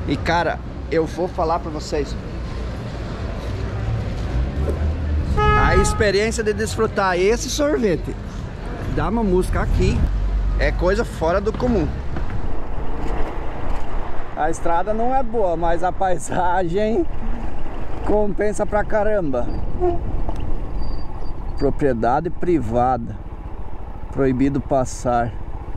E cara, eu vou falar pra vocês, a experiência de desfrutar esse sorvete da Mamusca aqui é coisa fora do comum. A estrada não é boa, mas a paisagem compensa pra caramba. Propriedade privada, proibido passar.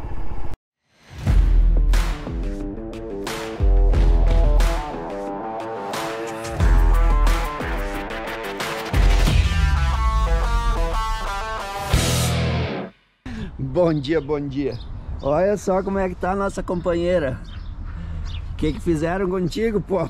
Bom dia, bom dia. Olha só como é que tá a nossa companheira. O que fizeram contigo, Pop?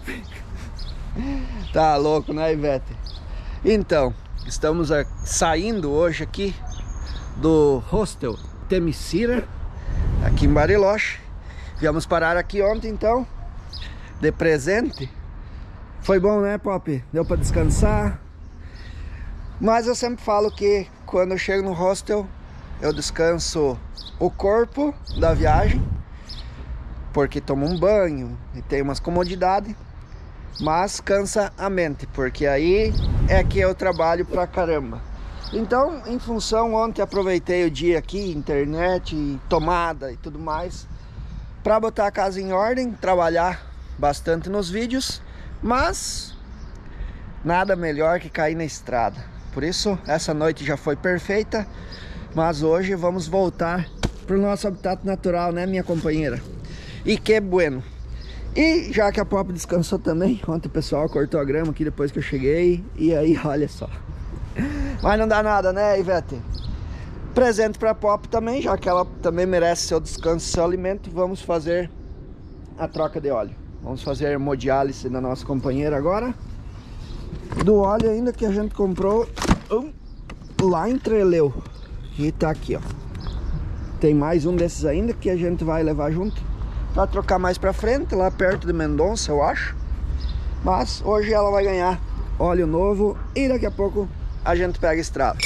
Tá louco, né, Ivete? Então, estamos saindo hoje aqui do hostel Temesira, aqui em Bariloche. Viemos parar aqui ontem, então, de presente. Foi bom, né, Pop? Deu pra descansar. Mas eu sempre falo que quando eu chego no hostel, eu descanso o corpo da viagem, porque tomo um banho e tem umas comodidades, mas cansa a mente, porque aí é que eu trabalho pra caramba. Então, em função, ontem aproveitei o dia aqui, internet, tomada e tudo mais, pra botar a casa em ordem, trabalhar bastante nos vídeos, mas nada melhor que cair na estrada. Por isso, essa noite já foi perfeita. Mas hoje vamos voltar para o nosso habitat natural, né, minha companheira? E que bueno! E já que a Pop descansou também, ontem o pessoal cortou a grama aqui depois que eu cheguei. E aí, olha só. Mas não dá nada, né, Ivete? Presente para a Pop também, já que ela também merece seu descanso, seu alimento. Vamos fazer a troca de óleo. Vamos fazer a hemodiálise da nossa companheira agora. Do óleo ainda que a gente comprou lá em Trelew. E tá aqui, ó. Tem mais um desses ainda que a gente vai levar junto pra trocar mais pra frente, lá perto de Mendonça, eu acho. Mas hoje ela vai ganhar óleo novo e daqui a pouco a gente pega a estrada.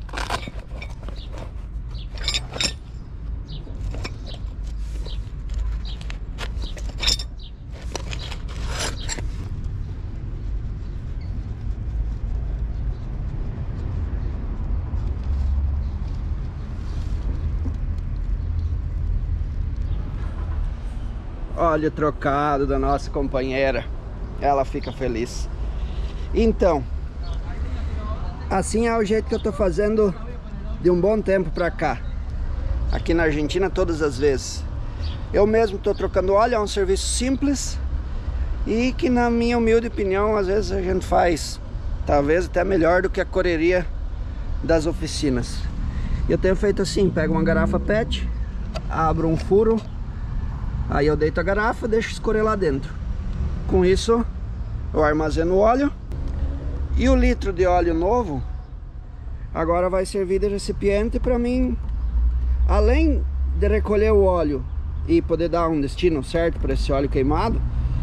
Óleo trocado da nossa companheira, ela fica feliz. Então, assim é o jeito que eu tô fazendo de um bom tempo pra cá, aqui na Argentina, todas as vezes. Eu mesmo tô trocando óleo, é um serviço simples e que, na minha humilde opinião, às vezes a gente faz talvez até melhor do que a correria das oficinas. Eu tenho feito assim, pego uma garrafa PET, abro um furo, aí eu deito a garrafa e deixo escorrer lá dentro. Com isso eu armazeno o óleo. E o litro de óleo novo agora vai servir de recipiente para mim, além de recolher o óleo e poder dar um destino certo para esse óleo queimado.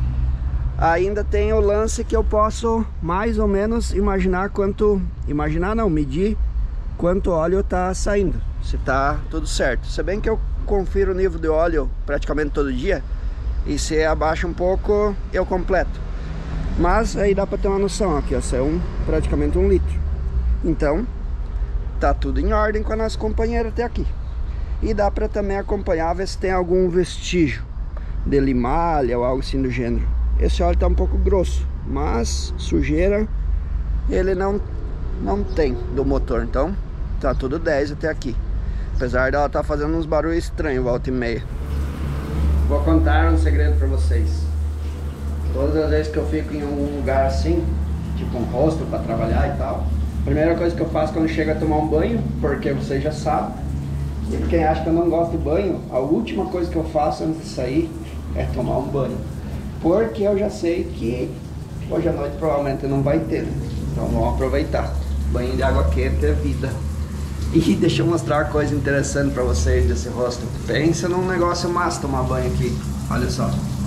Ainda tem o lance que eu posso mais ou menos imaginar quanto, medir quanto óleo está saindo, se está tudo certo. Se bem que eu confiro o nível de óleo praticamente todo dia, e se abaixa um pouco eu completo, mas aí dá para ter uma noção. Aqui, ó, saiu praticamente 1 litro. Então tá tudo em ordem com a nossa companheira até aqui. E dá para também acompanhar, ver se tem algum vestígio de limalha ou algo assim do gênero. Esse óleo tá um pouco grosso, mas sujeira ele não tem do motor, então tá tudo 10 até aqui. Apesar dela estar fazendo uns barulhos estranhos, volta e meia. Vou contar um segredo pra vocês. Todas as vezes que eu fico em um lugar assim, tipo um hostel pra trabalhar e tal, a primeira coisa que eu faço quando chego é tomar um banho, porque vocês já sabem. E quem acha que eu não gosto de banho, a última coisa que eu faço antes de sair é tomar um banho. Porque eu já sei que hoje à noite provavelmente não vai ter, né? Então vamos aproveitar. Banho de água quente é vida. E deixa eu mostrar uma coisa interessante pra vocês desse hostel. Pensa num negócio massa tomar banho aqui. Olha só.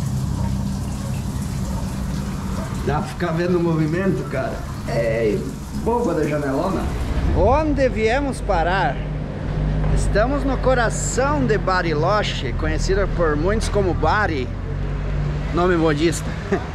Dá pra ficar vendo o movimento, cara. É boba da janelona. Onde viemos parar? Estamos no coração de Bariloche, conhecida por muitos como Bari. nome modista.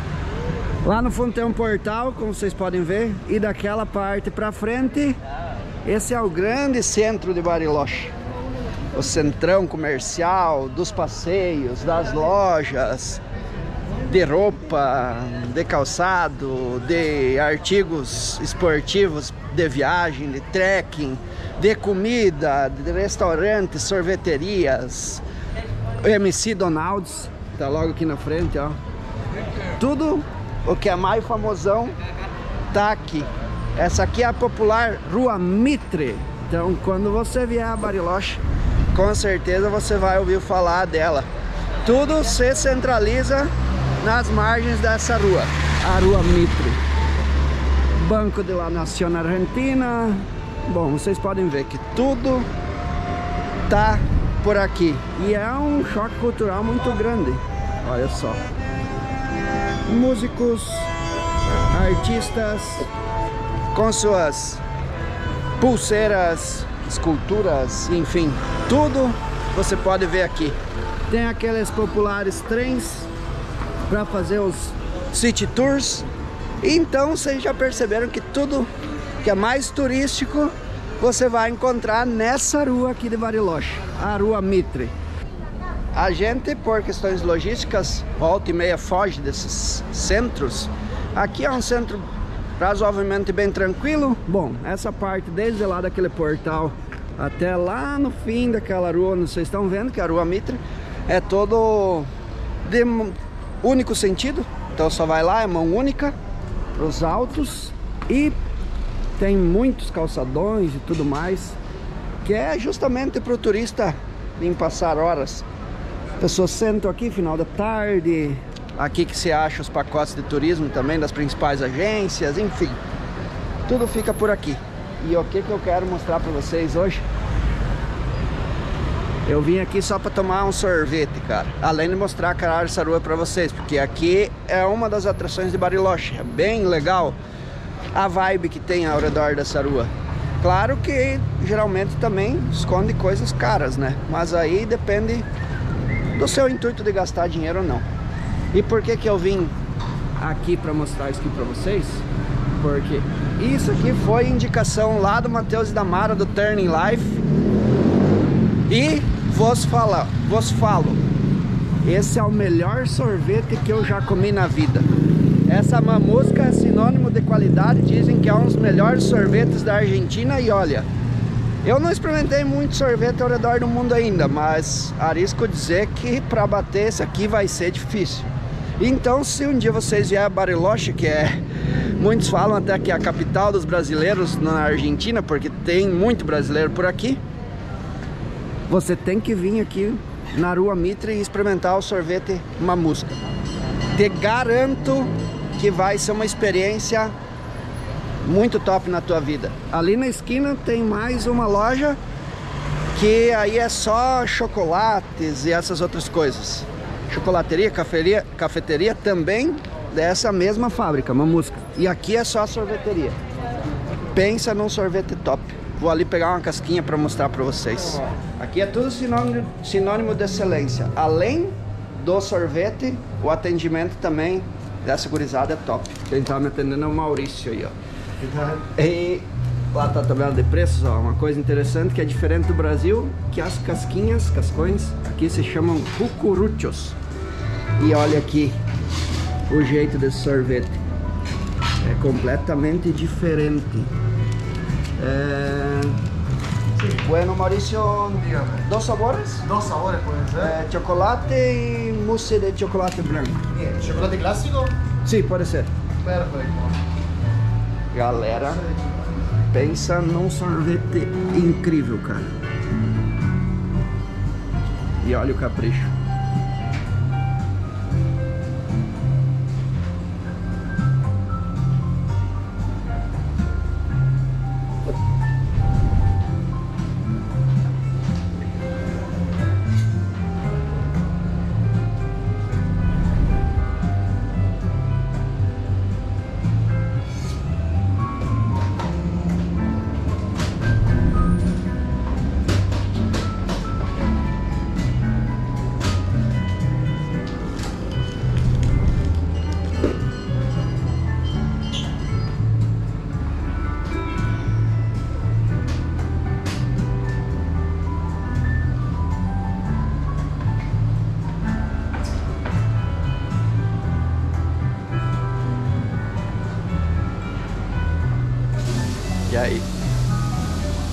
Lá no fundo tem um portal, como vocês podem ver, e daquela parte pra frente, esse é o grande centro de Bariloche. O centrão comercial, dos passeios, das lojas, de roupa, de calçado, de artigos esportivos, de viagem, de trekking, de comida, de restaurantes, sorveterias. O MC Donald's tá logo aqui na frente, ó. Tudo o que é mais famosão tá aqui. Essa aqui é a popular Rua Mitre. Então, quando você vier a Bariloche, com certeza você vai ouvir falar dela. Tudo se centraliza nas margens dessa rua, a Rua Mitre. Banco de la Nación Argentina. Bom, vocês podem ver que tudo tá por aqui. E é um choque cultural muito grande. Olha só. Músicos, artistas, com suas pulseiras, esculturas, enfim, tudo você pode ver aqui. Tem aqueles populares trens para fazer os city tours. Então vocês já perceberam que tudo que é mais turístico você vai encontrar nessa rua aqui de Bariloche, a Rua Mitre. A gente, por questões logísticas, volta e meia foge desses centros. Aqui é um centro razoavelmente bem tranquilo. Bom, essa parte desde lá daquele portal até lá no fim daquela rua, vocês estão vendo que a Rua Mitre é todo de único sentido. Então só vai lá, é mão única para os autos, e tem muitos calçadões e tudo mais, que é justamente para o turista vir passar horas. Pessoas sentam aqui final da tarde. Aqui que se acha os pacotes de turismo também das principais agências, enfim, tudo fica por aqui. E o que eu quero mostrar para vocês hoje? Eu vim aqui só para tomar um sorvete, cara. Além de mostrar a cara dessa rua para vocês, porque aqui é uma das atrações de Bariloche. É bem legal a vibe que tem ao redor dessa rua. Claro que geralmente também esconde coisas caras, né? Mas aí depende do seu intuito de gastar dinheiro ou não. E por que eu vim aqui para mostrar isso aqui para vocês? Porque isso aqui foi indicação lá do Matheus e da Mara do Turning Life. E vos falo, esse é o melhor sorvete que eu já comi na vida. Essa mamusca é sinônimo de qualidade, dizem que é um dos melhores sorvetes da Argentina. E olha, eu não experimentei muito sorvete ao redor do mundo ainda, mas arrisco dizer que para bater esse aqui vai ser difícil. Então, se um dia vocês vierem a Bariloche, que muitos falam até que é a capital dos brasileiros na Argentina, porque tem muito brasileiro por aqui, você tem que vir aqui na Rua Mitre e experimentar o sorvete mamusca. Te garanto que vai ser uma experiência muito top na tua vida. Ali na esquina tem mais uma loja que aí é só chocolates e essas outras coisas. Chocolateria, cafeteria também dessa mesma fábrica, Mamusca. E aqui é só sorveteria. Pensa num sorvete top. Vou ali pegar uma casquinha para mostrar para vocês. Aqui é tudo sinônimo de excelência. Além do sorvete, o atendimento também dessa gurizada é top. Quem tá me atendendo é o Maurício aí, ó. E lá tá a tabela de preços, ó. Uma coisa interessante que é diferente do Brasil, que as cascões, aqui se chamam cucuruchos. E olha aqui o jeito desse sorvete. É completamente diferente. Bueno, Mauricio, ¿dos sabores? Dos sabores pueden ser. Chocolate y mousse de chocolate blanco. Bien, ¿chocolate clásico? Sim, pode ser. Perfecto. Galera, pensa num sorvete incrível, cara. E olha o capricho.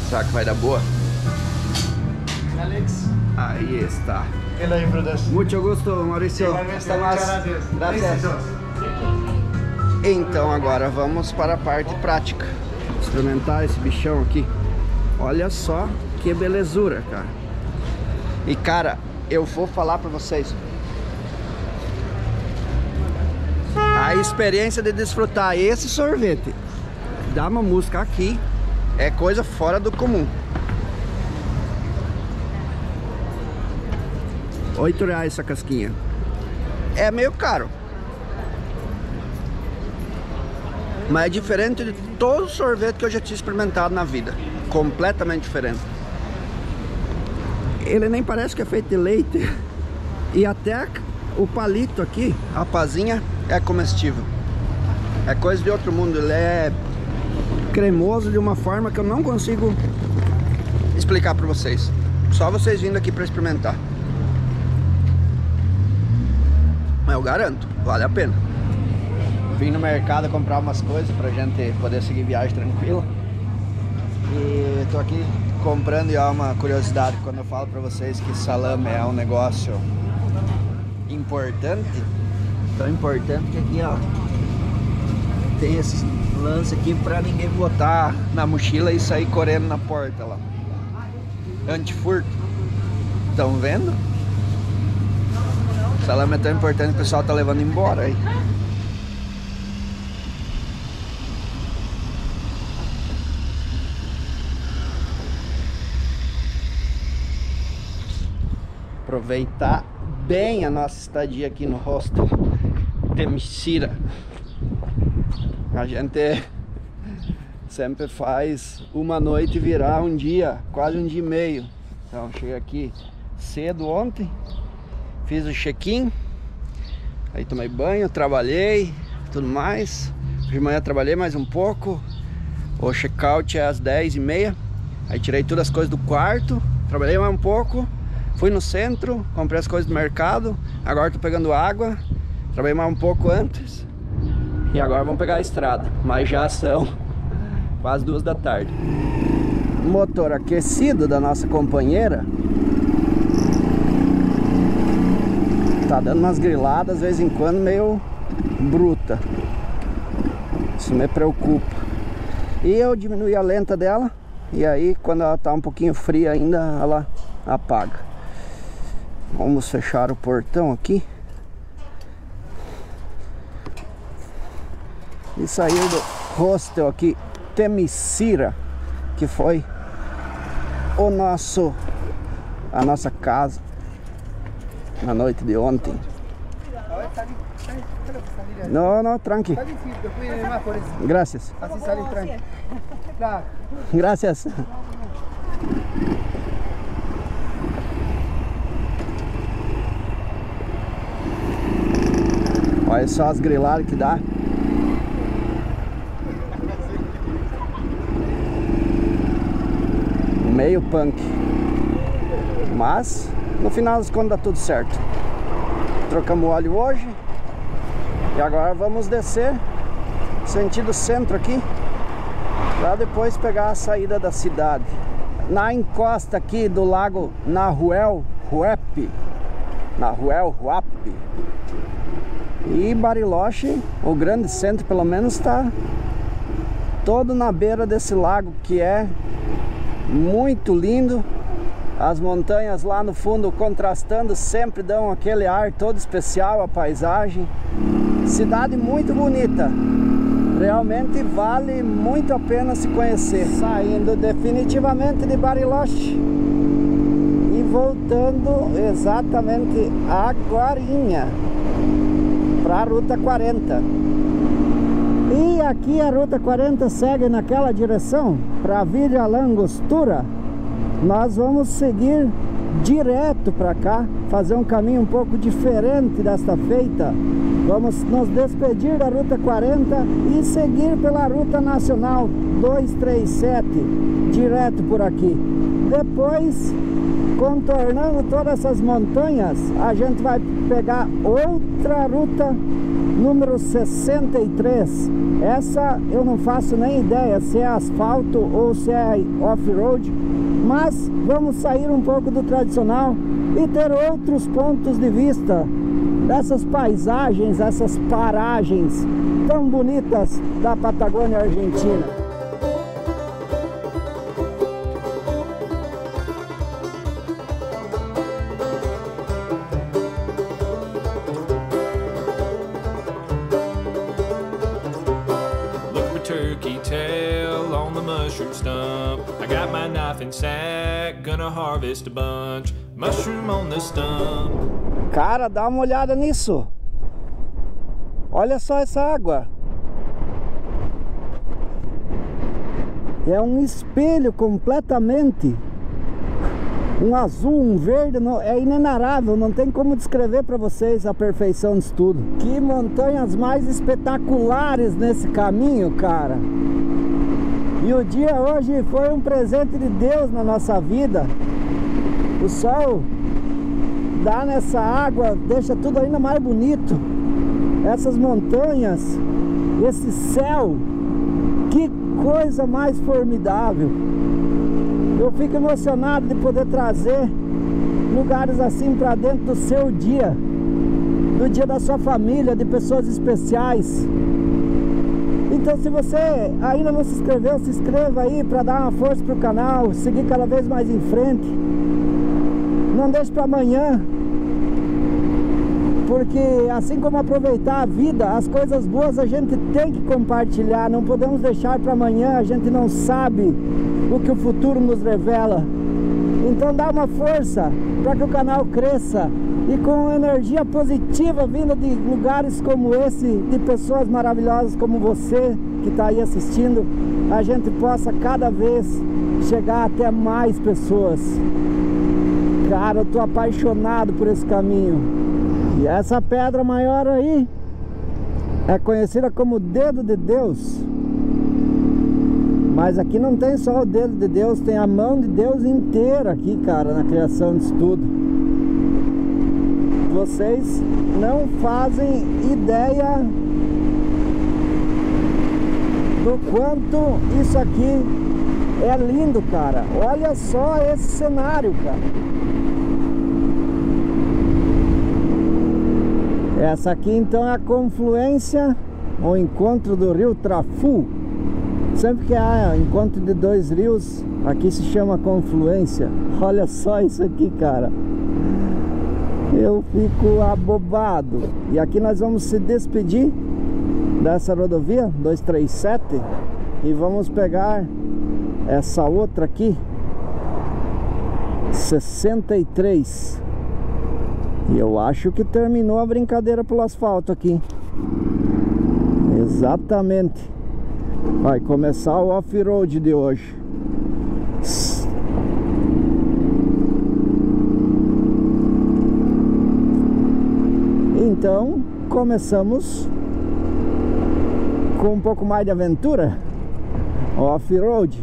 Será que vai dar boa? Alex. Aí está. Que la disfrutas. Muito gosto, Maurício. Hasta mais. Gracias. Então agora vamos para a parte prática. Experimentar esse bichão aqui. Olha só que belezura, cara. E cara, eu vou falar para vocês. A experiência de desfrutar esse sorvete da Mamusca aqui é coisa fora do comum. R$8 essa casquinha. É meio caro, mas é diferente de todo sorvete que eu já tinha experimentado na vida. Completamente diferente. Ele nem parece que é feito de leite. E até o palito aqui, a pazinha, é comestível. É coisa de outro mundo. Ele é cremoso de uma forma que eu não consigo explicar para vocês. Só vocês vindo aqui para experimentar. Mas eu garanto, vale a pena. Vim no mercado comprar umas coisas pra gente poder seguir viagem tranquila. E tô aqui comprando, e é uma curiosidade quando eu falo pra vocês que salame é um negócio importante. Tão importante que aqui, ó, tem esse lance aqui pra ninguém botar na mochila e sair correndo na porta lá. Antifurto. Estão vendo? O salame é tão importante que o pessoal tá levando embora aí. Aproveitar bem a nossa estadia aqui no hostel Temesira. A gente sempre faz uma noite virar um dia, quase um dia e meio. Então cheguei aqui cedo ontem, fiz o check-in, aí tomei banho, trabalhei, tudo mais. De manhã trabalhei mais um pouco. O check-out é às 10h30. Aí tirei todas as coisas do quarto, trabalhei mais um pouco. Fui no centro, comprei as coisas do mercado. Agora tô pegando água. Trabalhei mais um pouco antes. E agora vamos pegar a estrada. Mas já são quase 2 da tarde. Motor aquecido da nossa companheira tá dando umas griladas de vez em quando meio bruta. Isso me preocupa. E eu diminui a lenta dela. E aí quando ela tá um pouquinho fria ainda, ela apaga. Vamos fechar o portão aqui. E sair do hostel aqui Temesira, que foi a nossa casa na noite de ontem. Não, tranqui. Gracias. Así sale tranquilo. Claro. Gracias. Olha só as griladas que dá. Meio punk. Mas no final das contas dá tudo certo. Trocamos óleo hoje. E agora vamos descer sentido centro aqui, para depois pegar a saída da cidade. Na encosta aqui do lago Nahuel Huapi. E Bariloche, o grande centro pelo menos, está todo na beira desse lago, que é muito lindo. As montanhas lá no fundo contrastando sempre dão aquele ar todo especial à paisagem. Cidade muito bonita, realmente vale muito a pena se conhecer. Saindo definitivamente de Bariloche e voltando exatamente agorinha para a Ruta 40. E aqui a Ruta 40 segue naquela direção para Villa Langostura. Nós vamos seguir direto para cá, fazer um caminho um pouco diferente desta feita. Vamos nos despedir da Ruta 40 e seguir pela Ruta Nacional 237, direto por aqui. Depois, contornando todas essas montanhas, a gente vai pegar outra ruta número 63. Essa eu não faço nem ideia se é asfalto ou se é off-road, mas vamos sair um pouco do tradicional e ter outros pontos de vista dessas paisagens, essas paragens tão bonitas da Patagônia Argentina. Turkey tail on the mushroom stump. I got my knife and sack, gonna harvest a bunch. Mushroom on the stump. Cara, dá uma olhada nisso. Olha só essa água. É um espelho completamente. Um azul, um verde, é inenarrável, não tem como descrever para vocês a perfeição disso tudo. Que montanhas mais espetaculares nesse caminho, cara. E o dia hoje foi um presente de Deus na nossa vida. O sol dá nessa água, deixa tudo ainda mais bonito. Essas montanhas, esse céu, que coisa mais formidável. Eu fico emocionado de poder trazer lugares assim para dentro do seu dia, do dia da sua família, de pessoas especiais. Então, se você ainda não se inscreveu, se inscreva aí para dar uma força pro canal, seguir cada vez mais em frente. Não deixe para amanhã, porque assim como aproveitar a vida, as coisas boas a gente tem que compartilhar, não podemos deixar para amanhã, a gente não sabe o que o futuro nos revela. Então dá uma força para que o canal cresça e com energia positiva vinda de lugares como esse, de pessoas maravilhosas como você que está aí assistindo, a gente possa cada vez chegar até mais pessoas. Cara, eu tô apaixonado por esse caminho. E essa pedra maior aí é conhecida como Dedo de Deus. Mas aqui não tem só o dedo de Deus, tem a mão de Deus inteira aqui, cara, na criação disso tudo. Vocês não fazem ideia do quanto isso aqui é lindo, cara. Olha só esse cenário, cara. Essa aqui então é a confluência, o encontro do rio Trafu. Sempre que há encontro de dois rios, aqui se chama confluência. Olha só isso aqui, cara. Eu fico abobado. E aqui nós vamos se despedir dessa rodovia 237 e vamos pegar essa outra aqui, 63. E eu acho que terminou a brincadeira pelo asfalto aqui. Exatamente. Vai começar o off-road de hoje. Então, começamos com um pouco mais de aventura. Off-road.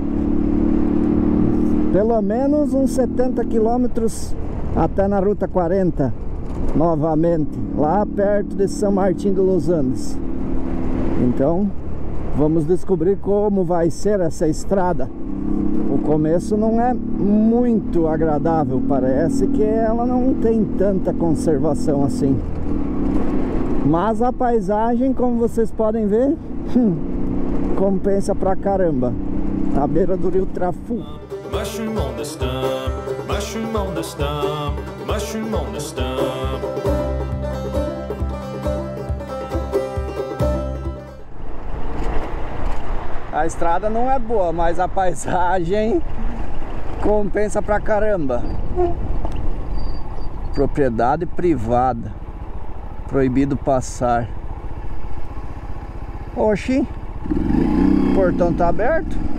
Pelo menos uns 70 quilômetros até na Ruta 40. Novamente, lá perto de São Martin de Los Andes. Então, vamos descobrir como vai ser essa estrada. O começo não é muito agradável, parece que ela não tem tanta conservação assim. Mas a paisagem, como vocês podem ver, compensa pra caramba. À beira do rio Trafu. Mushroom on the stump, mushroom on the stump, mushroom on the stump. A estrada não é boa, mas a paisagem compensa pra caramba. Propriedade privada. Proibido passar. Oxi, o portão tá aberto.